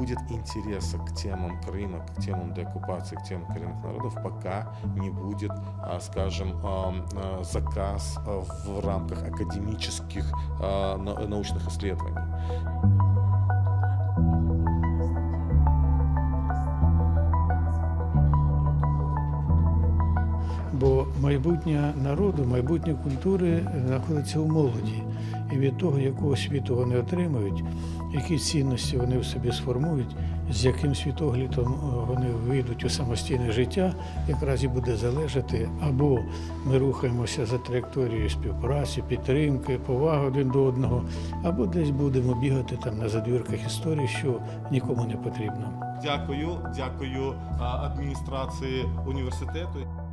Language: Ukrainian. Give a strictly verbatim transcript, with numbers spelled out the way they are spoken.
будет интереса к темам Крыма, к темам деоккупации, к темам коренных народов, пока не будет, скажем, заказ в рамках академических научных исследований. Бо майбутнє народу, майбутнє культури знаходиться у молоді. І від того, яку освіту вони отримають, які цінності вони в собі сформують, з яким світоглядом вони вийдуть у самостійне життя, якраз і буде залежати, або ми рухаємося за траєкторією співпраці, підтримки, поваги один до одного, або десь будемо бігати там на задвірках історії, що нікому не потрібно. Дякую, дякую адміністрації університету.